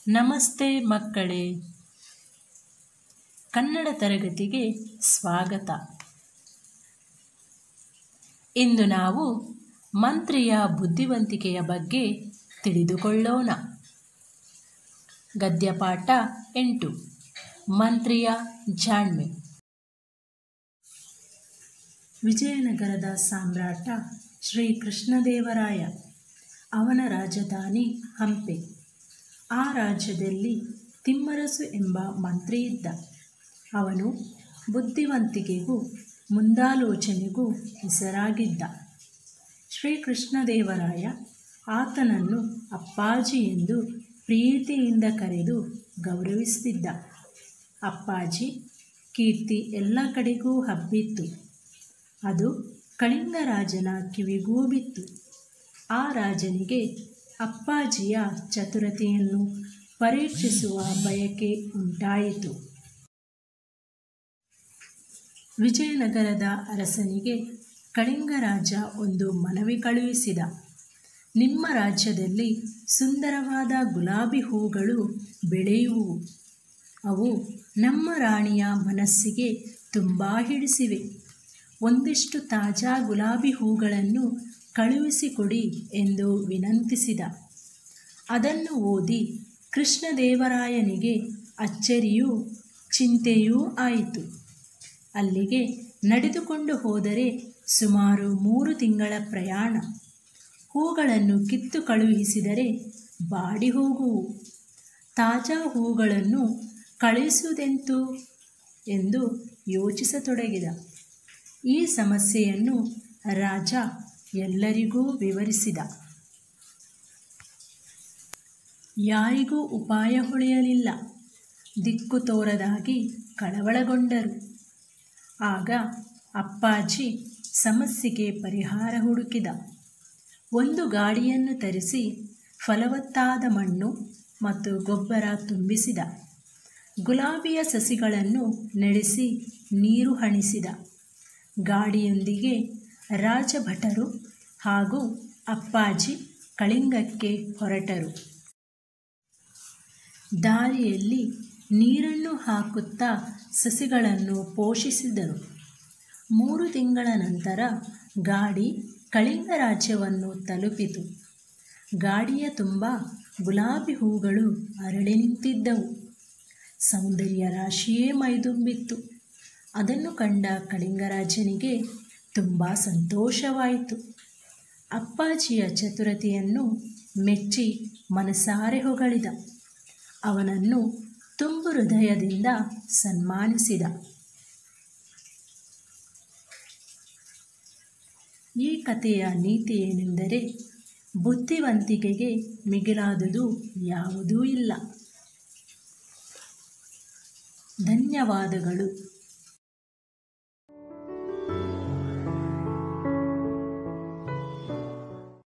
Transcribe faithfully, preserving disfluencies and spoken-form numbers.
ನಮಸ್ತೆ ಮಕ್ಕಳೇ, ಕನ್ನಡ ತರಗತಿಗೆ ಸ್ವಾಗತ. ಇಂದು ನಾವು ಮಂತ್ರಿಯ ಬುದ್ಧಿವಂತಿಕೆಯ ಬಗ್ಗೆ ತಿಳಿದುಕೊಳ್ಳೋಣ. ಗದ್ಯಪಾಠ ಎಂಟು. ಮಂತ್ರಿಯ ಜಾಣ್ಮೆ. ವಿಜಯನಗರದ ಸಾಮ್ರಾಟ ಶ್ರೀ ಕೃಷ್ಣದೇವರಾಯ. ಅವನ ರಾಜಧಾನಿ ಹಂಪೆ. ಆ ರಾಜ್ಯದಲ್ಲಿ ತಿಮ್ಮರಸು ಎಂಬ ಮಂತ್ರಿ ಇದ್ದ. ಅವನು ಬುದ್ಧಿವಂತಿಕೆಗೂ ಮುಂದಾಲೋಚನೆಗೂ ಹೆಸರಾಗಿದ್ದ. ಶ್ರೀಕೃಷ್ಣದೇವರಾಯ ಆತನನ್ನು ಅಪ್ಪಾಜಿ ಎಂದು ಪ್ರೀತಿಯಿಂದ ಕರೆದು ಗೌರವಿಸುತ್ತಿದ್ದ. ಅಪ್ಪಾಜಿ ಕೀರ್ತಿ ಎಲ್ಲ ಕಡೆಗೂ ಹಬ್ಬಿತ್ತು. ಅದು ಕಳಿಂಗ ರಾಜನ ಕಿವಿಗೂ ಬಿತ್ತು. ಆ ರಾಜನಿಗೆ ಅಪ್ಪಾಜಿಯ ಚತುರತೆಯನ್ನು ಪರೀಕ್ಷಿಸುವ ಬಯಕೆ ಉಂಟಾಯಿತು. ವಿಜಯನಗರದ ಅರಸನಿಗೆ ಕಳಿಂಗ ರಾಜ ಒಂದು ಮನವಿ ಕಳುಹಿಸಿದ. ನಿಮ್ಮ ರಾಜ್ಯದಲ್ಲಿ ಸುಂದರವಾದ ಗುಲಾಬಿ ಹೂಗಳು ಬೆಳೆಯುವುವು. ಅವು ನಮ್ಮ ರಾಣಿಯ ಮನಸ್ಸಿಗೆ ತುಂಬ ಹಿಡಿಸಿವೆ. ಒಂದಿಷ್ಟು ತಾಜಾ ಗುಲಾಬಿ ಹೂಗಳನ್ನು ಕಳುಹಿಸಿಕೊಡಿ ಎಂದು ವಿನಂತಿಸಿದ. ಅದನ್ನು ಓದಿ ಕೃಷ್ಣದೇವರಾಯನಿಗೆ ಅಚ್ಚರಿಯೂ ಚಿಂತೆಯೂ ಆಯಿತು. ಅಲ್ಲಿಗೆ ನಡೆದುಕೊಂಡು ಹೋದರೆ ಸುಮಾರು ಮೂರು ತಿಂಗಳ ಪ್ರಯಾಣ. ಹೂಗಳನ್ನು ಕಿತ್ತು ಕಳುಹಿಸಿದರೆ ಬಾಡಿ ಹೋಗುವು. ತಾಜಾ ಹೂಗಳನ್ನು ಕಳುಹಿಸುವುದೆಂತು ಎಂದು ಯೋಚಿಸತೊಡಗಿದ. ಈ ಸಮಸ್ಯೆಯನ್ನು ರಾಜ ಎಲ್ಲರಿಗೂ ವಿವರಿಸಿದ. ಯಾರಿಗೂ ಉಪಾಯ ಹೊಳೆಯಲಿಲ್ಲ. ದಿಕ್ಕು ತೋರದಾಗಿ ಕಳವಳಗೊಂಡರು. ಆಗ ಅಪ್ಪಾಜಿ ಸಮಸ್ಯೆಗೆ ಪರಿಹಾರ ಹುಡುಕಿದ. ಒಂದು ಗಾಡಿಯನ್ನು ತರಿಸಿ ಫಲವತ್ತಾದ ಮಣ್ಣು ಮತ್ತು ಗೊಬ್ಬರ ತುಂಬಿಸಿದ. ಗುಲಾಬಿಯ ಸಸಿಗಳನ್ನು ನೆಡೆಸಿ ನೀರು ಹಣಿಸಿದ. ಗಾಡಿಯೊಂದಿಗೆ ರಾಜಭಟರು ಹಾಗೂ ಅಪ್ಪಾಜಿ ಕಳಿಂಗಕ್ಕೆ ಹೊರಟರು. ದಾರಿಯಲ್ಲಿ ನೀರನ್ನು ಹಾಕುತ್ತಾ ಸಸಿಗಳನ್ನು ಪೋಷಿಸಿದರು. ಮೂರು ತಿಂಗಳ ನಂತರ ಗಾಡಿ ಕಳಿಂಗ ರಾಜ್ಯವನ್ನು ತಲುಪಿತು. ಗಾಡಿಯ ತುಂಬ ಗುಲಾಬಿ ಹೂಗಳು ಅರಳಿ ನಿಂತಿದ್ದವು. ಸೌಂದರ್ಯ ರಾಶಿಯೇ ಮೈದುಂಬಿತ್ತು. ಅದನ್ನು ಕಂಡ ಕಳಿಂಗರಾಜನಿಗೆ ತುಂಬ ಸಂತೋಷವಾಯಿತು. ಅಪ್ಪಾಜಿಯ ಚತುರತೆಯನ್ನು ಮೆಚ್ಚಿ ಮನಸಾರೆ ಹೊಗಳಿದ. ಅವನನ್ನು ತುಂಬು ಹೃದಯದಿಂದ ಸನ್ಮಾನಿಸಿದ. ಈ ಕಥೆಯ ನೀತಿ ಏನೆಂದರೆ, ಬುದ್ಧಿವಂತಿಕೆಗೆ ಮಿಗಿಲಾದುದು ಯಾವುದೂ ಇಲ್ಲ. ಧನ್ಯವಾದಗಳು.